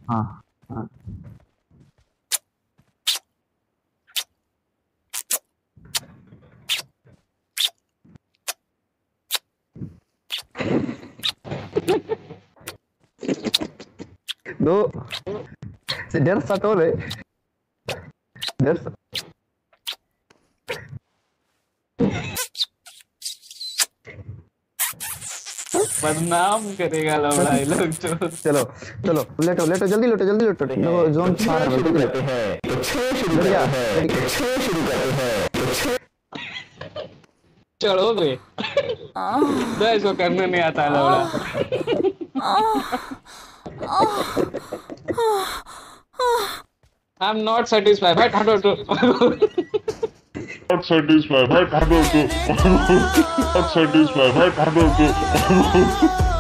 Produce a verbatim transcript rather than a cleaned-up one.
हाँ हाँ दो डेढ़ शॉट और है। डेढ़ बदनाम करेगा लौड़ा ये लोग जो। चलो चलो लेटो लेटो जल्दी लेटो जल्दी लेटो देखो जोन फार शुरू करते हैं तो छह शुरू करते हैं तो छह शुरू करते हैं तो छह चढ़ो बे दो इसको करने नहीं आता लौड़ा। I'm not satisfied but how to Not satisfied, but how to? Not satisfied, but how to?